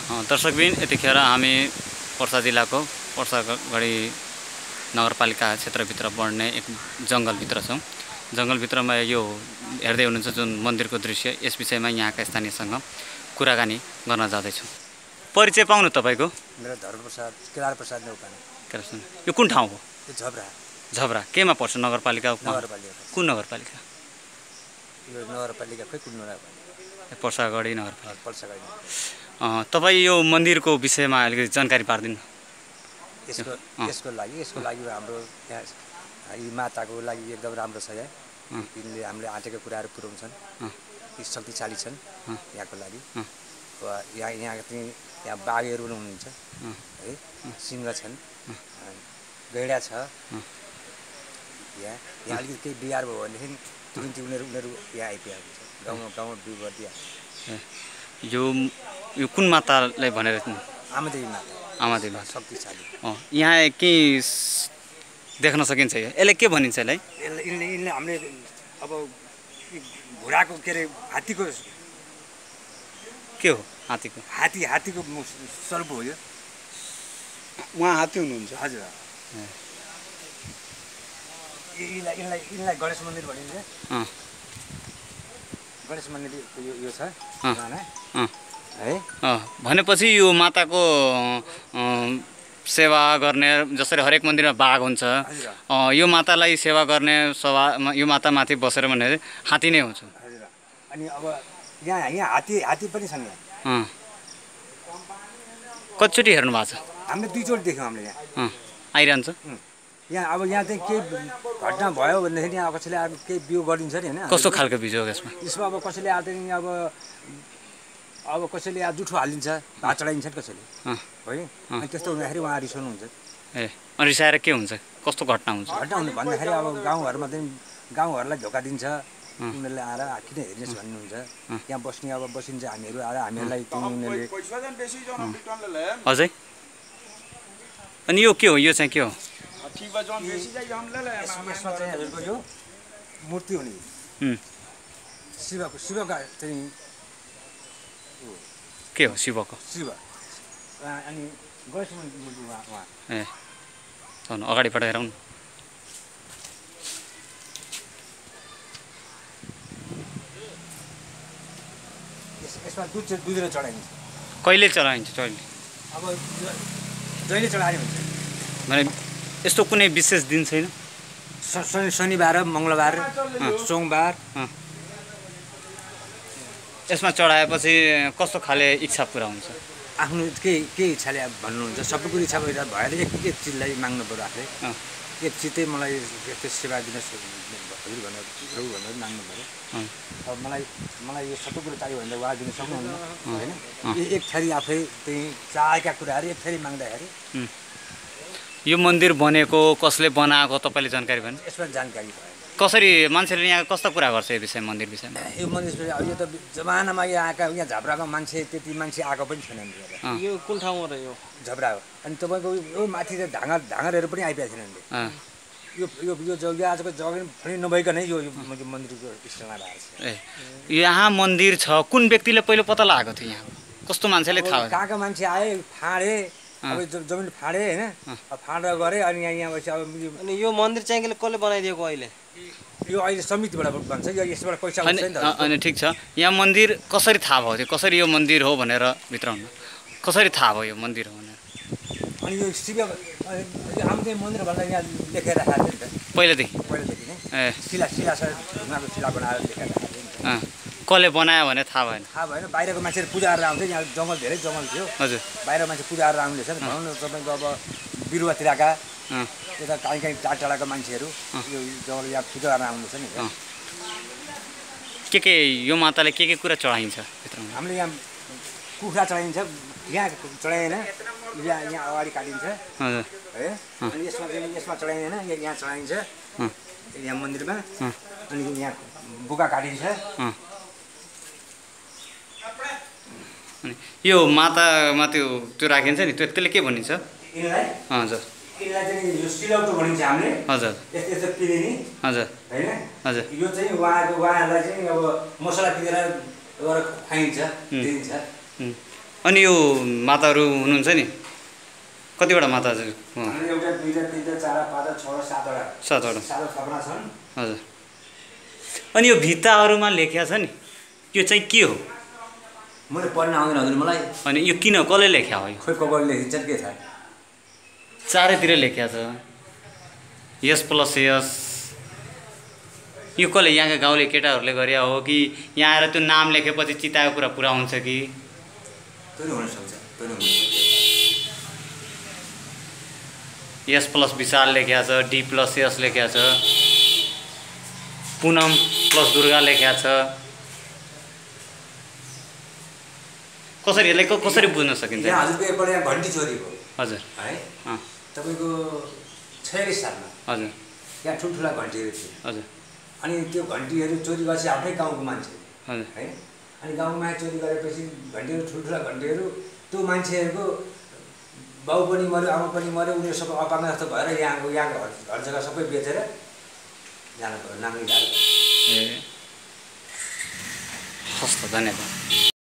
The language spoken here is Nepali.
दर्शकबिन यतिखेर हामी पर्सा जिल्लाको पर्सागढी नगरपालिका क्षेत्रभित्र बढ्ने एक जङ्गलभित्र छौँ। जङ्गलभित्रमा यो हेर्दै हुनुहुन्छ जुन मन्दिरको दृश्य, यस विषयमा यहाँका स्थानीयसँग कुराकानी गर्न जाँदैछौँ। परिचय पाउनु तपाईँको? मेरो धर्मप्रसाद केदारप्रसाद नेउपाने। यो कुन ठाउँ हो? यो झब्रा। झब्रा केमा पर्छ? नगरपालिका? नगरपालिका। कुन नगरपालिका? यो नगरपालिका खै कुन नगरपालिका? पर्सागढी नगरपालिका। पर्सागढी। तपाईँ यो मन्दिरको विषयमा अलिकति जानकारी पारिदिनु। यसको लागि हाम्रो यहाँ यी माताको लागि एकदम राम्रो छ। यहाँ यिनले हामीले आँटेको कुराहरू पुर्याउँछन्, यी शक्तिशाली छन् यहाँको लागि। यहाँ बाघहरू पनि हुनुहुन्छ है, सिंह छन्, गैँडा छ। यहाँ अलिकति केही बिहार भयो भनेदेखि तुरुन्तै उनीहरू यहाँ आइपुगेको हुन्छ। गाउँमा बिउ गरिदिया। यो कुन मातालाई भनेर? आमादेवी माता। आमादेवी माता शक्तिशाली। यहाँ के देख्न सकिन्छ? यसलाई के भनिन्छ? यसलाई यिनले हामीले अब घोडाको के अरे हात्तीको के हो? हात्तीको स्वरूप हो यो। उहाँ हात्ती हुनुहुन्छ? हजुर। यिनलाई गणेश मन्दिर भनिन्छ। गणेश मन्दिर यो छ है। भनेपछि यो माताको सेवा गर्ने, जसरी हरेक मन्दिरमा बाघ हुन्छ, यो मातालाई सेवा गर्ने यो मातामाथि बसेर भने हात्ती नै हुन्छ। हजुर। अनि अब यहाँ हात्ती पनि छन् यहाँ। कतिचोटि हेर्नु भएको छ? हामीले 2 चोटि देख्यौँ हामीले यहाँ। आइरहन्छ यहाँ। अब यहाँ चाहिँ केही घटना भयो भनेदेखि यहाँ कसैले केही बिउ गरिदिन्छ नि होइन। कस्तो खालको बिजो यसमा? यसमा अब कसैले अब कसैले जुठो हालिदिन्छ, भात चढाइदिन्छ कसैले है। अनि त्यस्तो हुँदाखेरि उहाँ रिसाउनुहुन्छ। अनि रिसाएर के हुन्छ? कस्तो घटना हुन्छ? घटना हुनु भन्दाखेरि अब गाउँघरमा चाहिँ गाउँहरूलाई धोका दिन्छ। उनीहरूले आएर किन हेर्नुहोस् भन्नुहुन्छ। यहाँ बस्ने अब बसिन्छ हामीहरू आएर हामीहरूलाई उनीहरूले। अझै अनि यो के हो? यो चाहिँ के हो? यसमा चाहिँ हजुरको यो मूर्ति हुने शिवको चाहिँ के हो? शिव। अनि गणेश मूर्ति उहाँ। अगाडि बढाएर आउनु। यसमा दुधले चढाइन्छ। कहिले चढाइन्छ? अब जहिले चढायो हुन्छ। भने यस्तो कुनै विशेष दिन छैन? शनिबार, मङ्गलबार, सोमबार। यसमा चढाएपछि कस्तो खाले इच्छा पुरा हुन्छ? आफ्नो केही इच्छाले भन्नुहुन्छ। सबै कुरो इच्छा भएर एक चिजलाई माग्नु पर्यो आफूले। एक चिज चाहिँ मलाई यस्तो सेवा दिनुहोस् हजुर भनेर माग्नु पऱ्यो। अब मलाई यो सबै कुरो चाहियो भने उहाँ दिनु सक्नुहुन्न होइन। एक थरी आफै चाहिँ चाहेका कुराहरू एक थरी माग्दाखेरि। यो मन्दिर बनेको कसले बनाएको तपाईँले जानकारी भयो? यसमा जानकारी भयो। कसरी मान्छेले यहाँ कस्तो कुरा गर्छ यो विषय, मन्दिर विषयमा? यो मन्दिर यो त जमानामा यहाँ झाब्रामा मान्छे त्यति मान्छे आएको पनि छैन। यो कुन ठाउँमा रह्यो? झब्रा हो। अनि तपाईँको यो माथि त ढाँगरहरू पनि आइपुगेको छैन। यो जग्गा आजको जग्गा पनि नभइकन यो मन्दिरको स्थलमा भएको छ। यहाँ मन्दिर छ, कुन व्यक्तिले पहिलो पत्ता लगाएको थियो? यहाँ कस्तो मान्छेले थाहा? कहाँका मान्छे आए, फाँडे, अब जमिन फाँडे होइन, फाँडेर गरे। अनि यहाँ अनि यो मन्दिर चाहिँ कसले बनाइदिएको? अहिले यो अहिले समितिबाट भन्छ। यसबाट पैसा हुन्छ नि त। अनि ठिक छ, यहाँ मन्दिर कसरी थाहा भयो? कसरी यो मन्दिर हो भनेर भित्राउनु कसरी थाहा भयो यो मन्दिर हो भनेर? अनि यो शिव हामीले मन्दिर भनेर यहाँ लेखेर राखेको थियो नि त पहिलादेखि नै। शिला ढुङ्गाको शिला बनाएर लेखेर राखेको थियो नि त। कसले बनायो भने थाहा भएन? थाहा भएन। बाहिरको मान्छेहरू पूजा गरेर आउँथ्यो। यहाँ जङ्गल धेरै जङ्गल थियो। हजुर। बाहिरको मान्छे पूजा गरेर आउनु रहेछ नि। भनौँ न तपाईँको अब बिरुवातिरका यता काहीँ टाढाका मान्छेहरू यो जङ्गल यहाँ पूजा गरेर आउनु रहेछ नि। के यो माताले के कुरा चढाइन्छ? हामीले यहाँ कुखुरा चढाइन्छ, यहाँ चढाइएन, यहाँ अगाडि काटिन्छ है। अनि यसमा चढाइएन, यहाँ चढाइन्छ यहाँ मन्दिरमा। अनि यहाँ बुका काटिन्छ। यो मातामा त्यो राखिन्छ नि, त्यसले के भनिन्छ? हजुर। यसलाई चाहिँ यो सिलौटो भनिन्छ हामीले। हजुर। यस्तो पिँधिने। हजुर। हैन? हजुर। यो चाहिँ उहाँहरूलाई चाहिँ अब मसला पिसेर खाइन्छ, दिन्छ। अनि यो माताहरू हुनुहुन्छ नि कतिवटा माता एउटा 2 3 4 5 6 7वटा 7 थप्ना छन्। हजुर अनि यो भित्ताहरूमा लेखिया छ नि त्यो चाहिँ के हो मैले पढ्न आउँदैन हजुर मलाई। अनि यो किन कसले लेख्या हो यो खोइ कसले लेखिन्छ के थाहा। चारैतिर लेख्या छ यस प्लस यस यो कसले यहाँका गाउँले केटाहरूले गरे हो कि यहाँ आएर त्यो नाम लेखेपछि चिताएको कुरा पुरा हुन्छ कि त्यो हुन सक्छ यस प्लस विशाल लेख्या छ डी प्लस यस लेख्या छ पुनम प्लस दुर्गा लेख्या छ कसरी यसलाई कसरी बुझ्न सकिन्छ यहाँ हजुरको एकपल्ट यहाँ घन्टी चोरी भयो हजुर है तपाईँको 46 सालमा हजुर यहाँ ठुल्ठुला घन्टीहरू थिए हजुर अनि त्यो घन्टीहरू चोरी गरेपछि आफ्नै गाउँको मान्छे हजुर है अनि गाउँमा चोरी गरेपछि घन्टीहरू ठुल्ठुला घन्टीहरू त्यो मान्छेहरूको बाउ पनि मऱ्यो आमा पनि मऱ्यो उनीहरू सबै अपाङ्ग जस्तो भएर यहाँको हर जग्गा सबै बेचेर जानु पर्यो नाङ्गी जानु। ए हस् त धन्यवाद।